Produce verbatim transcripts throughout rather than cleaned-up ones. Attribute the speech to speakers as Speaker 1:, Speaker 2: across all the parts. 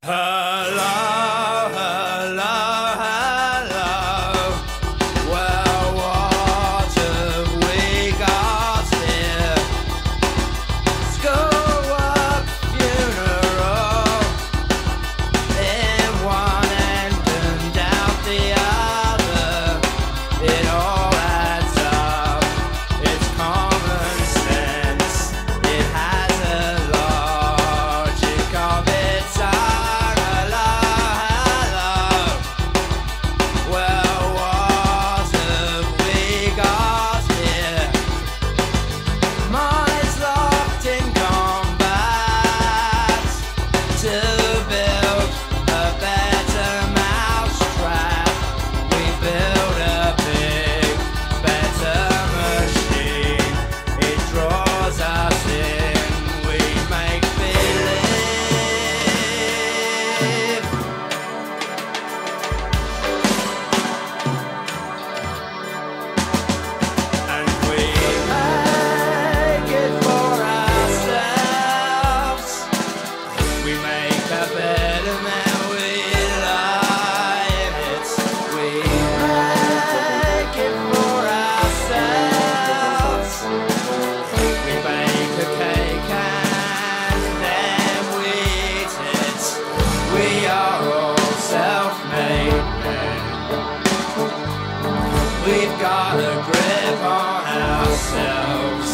Speaker 1: Hello, hello, hello. Well, what have we got here? Schoolwork funeral in one end and out the other. It all adds up. It's common sense. It has a logic of its own. We've got a grip on ourselves.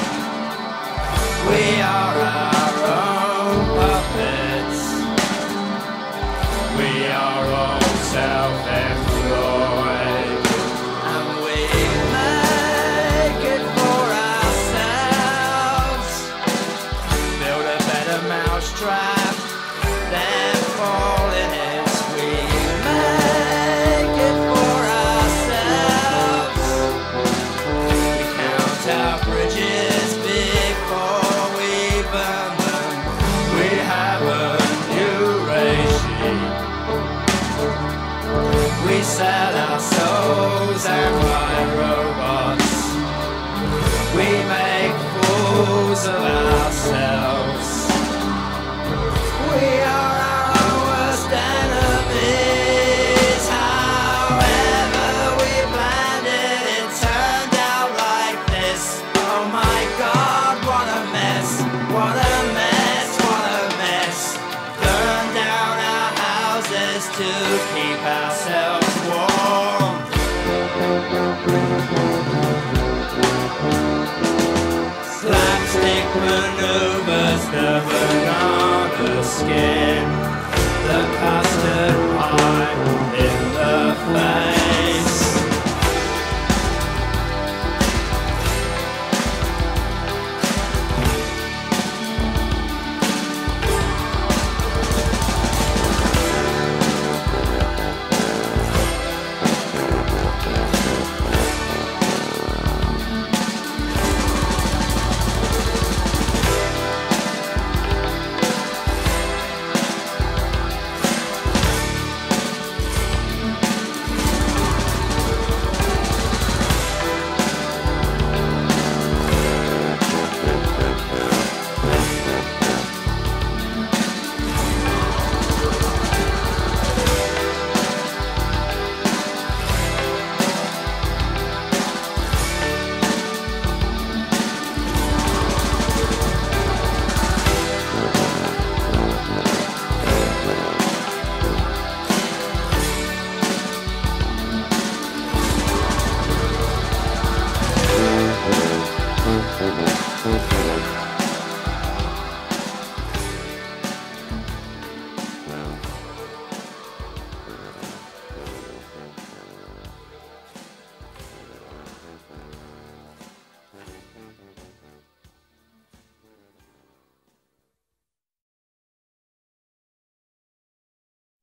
Speaker 1: We are our own puppets. We are all self-employed, and we make it for ourselves. Build a better mousetrap, then fall in it. We make it for ourselves. Our bridges before we burn them. We have a new regime. We sell our souls and buy robots. We make fools of ourselves. We are our own worst enemies. However we planned it, it turned out like this. Oh my God, what a mess, what a mess, what a mess. Burn down our houses to keep ourselves warm. Slapstick maneuvers, the banana skin, the custard pie.